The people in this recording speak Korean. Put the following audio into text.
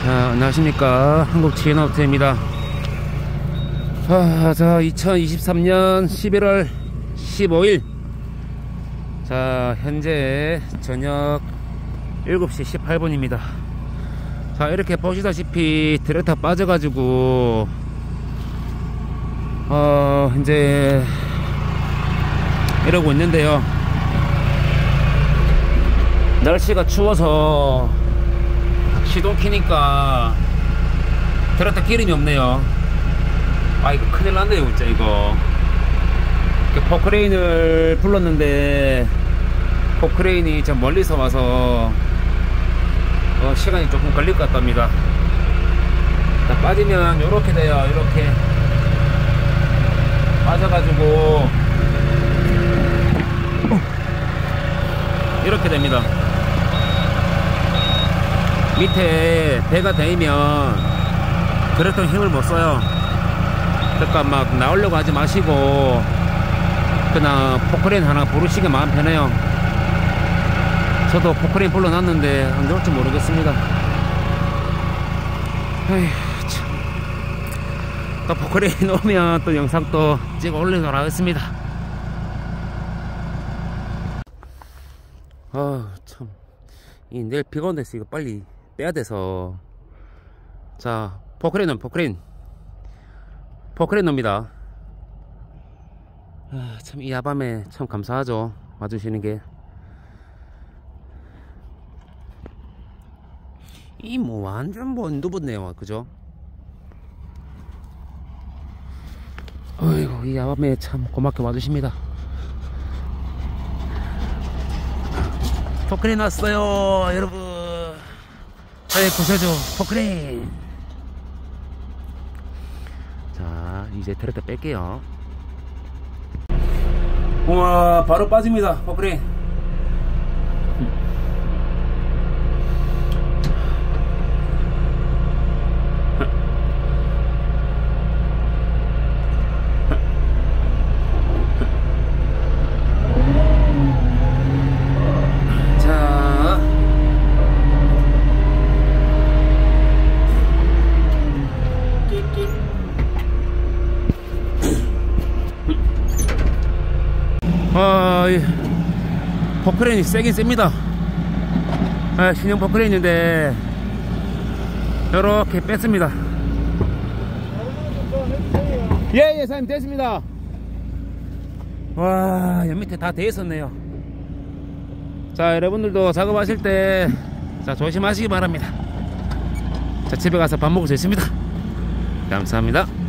자, 안녕하십니까. 한국지앤아우터입니다. 자, 2023년 11월 15일. 자, 현재 저녁 7시 18분입니다. 자, 이렇게 보시다시피 트랙터 빠져가지고 이제 이러고 있는데요. 날씨가 추워서 시동 키니까 트랙터 기름이 없네요. 아, 이거 큰일 났네요 진짜. 이거 포크레인을 불렀는데 포크레인이 좀 멀리서 와서 시간이 조금 걸릴 것 같답니다. 빠지면 요렇게 돼요. 이렇게 빠져가지고 이렇게 됩니다. 밑에 배가 데이면 트랙터 힘을 못 써요. 그러니까 막 나오려고 하지 마시고 그냥 포크레인 하나 부르시기 마음 편해요. 저도 포크레인 불러놨는데 안 좋을지 모르겠습니다. 에휴, 참. 또 포크레인 오면 또 영상 또 찍어 올리도록 하겠습니다. 참. 내일 비가 온대서 이거 빨리 빼야 돼서. 자, 포크레인은 포크레인 옵니다. 참, 이 야밤에 참 감사하죠. 와주시는 게. 이 뭐 완전 뭐 누붓네요. 그죠? 어이구, 이 야밤에 참 고맙게 와주십니다. 포크레인 왔어요 여러분. 저의 구세주 포크레인. 자, 이제 트랙터 뺄게요. 우와, 바로 빠집니다 포크레인. 포크레인이 세긴 셉니다. 신형 포크레인인데 이렇게 뺐습니다. 예, 사장님 됐습니다. 와, 옆 밑에 다 돼 있었네요. 자, 여러분들도 작업하실 때 자, 조심하시기 바랍니다. 자, 집에 가서 밥 먹을 수 있습니다. 감사합니다.